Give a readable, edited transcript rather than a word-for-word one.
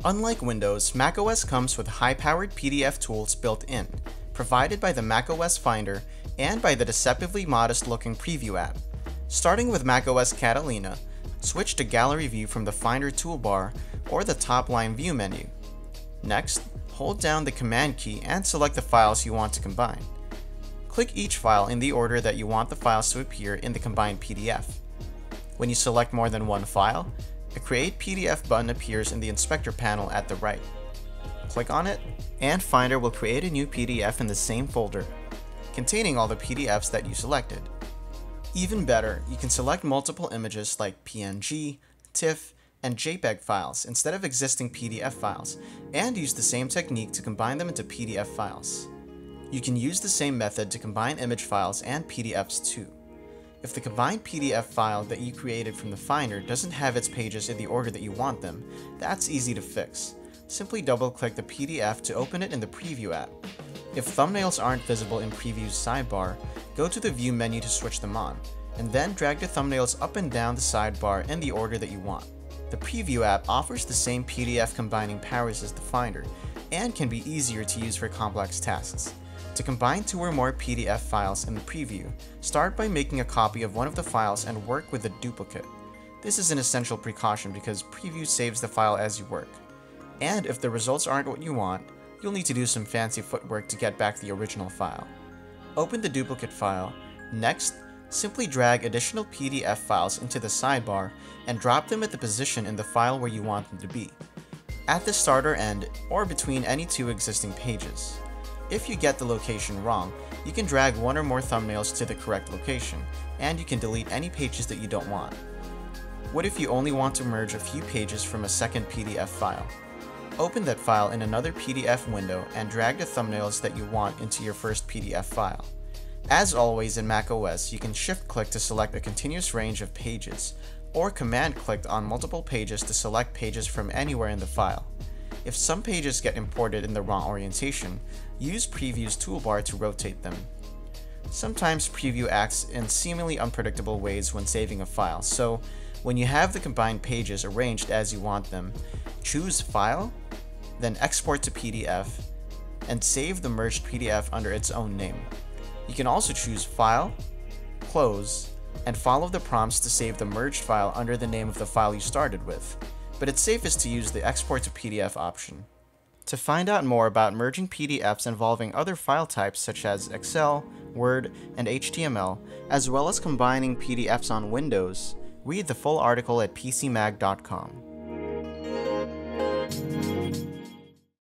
Unlike Windows, macOS comes with high-powered PDF tools built in, provided by the macOS Finder and by the deceptively modest-looking Preview app. Starting with macOS Catalina, switch to Gallery View from the Finder toolbar or the top-line View menu. Next, hold down the Command key and select the files you want to combine. Click each file in the order that you want the files to appear in the combined PDF. When you select more than one file, a Create PDF button appears in the Inspector panel at the right. Click on it, and Finder will create a new PDF in the same folder, containing all the PDFs that you selected. Even better, you can select multiple images like PNG, TIFF, and JPEG files instead of existing PDF files, and use the same technique to combine them into PDF files. You can use the same method to combine image files and PDFs too. If the combined PDF file that you created from the Finder doesn't have its pages in the order that you want them, that's easy to fix. Simply double-click the PDF to open it in the Preview app. If thumbnails aren't visible in Preview's sidebar, go to the View menu to switch them on, and then drag the thumbnails up and down the sidebar in the order that you want. The Preview app offers the same PDF combining powers as the Finder, and can be easier to use for complex tasks. To combine two or more PDF files in the Preview, start by making a copy of one of the files and work with the duplicate. This is an essential precaution because Preview saves the file as you work. And if the results aren't what you want, you'll need to do some fancy footwork to get back the original file. Open the duplicate file. Next, simply drag additional PDF files into the sidebar and drop them at the position in the file where you want them to be, at the start or end, or between any two existing pages. If you get the location wrong, you can drag one or more thumbnails to the correct location, and you can delete any pages that you don't want. What if you only want to merge a few pages from a second PDF file? Open that file in another PDF window and drag the thumbnails that you want into your first PDF file. As always in macOS, you can shift-click to select a continuous range of pages, or command-click on multiple pages to select pages from anywhere in the file. If some pages get imported in the wrong orientation, use Preview's toolbar to rotate them. Sometimes Preview acts in seemingly unpredictable ways when saving a file, so when you have the combined pages arranged as you want them, choose File, then Export to PDF, and save the merged PDF under its own name. You can also choose File, Close, and follow the prompts to save the merged file under the name of the file you started with, but it's safest to use the Export to PDF option. To find out more about merging PDFs involving other file types such as Excel, Word, and HTML, as well as combining PDFs on Windows, read the full article at pcmag.com.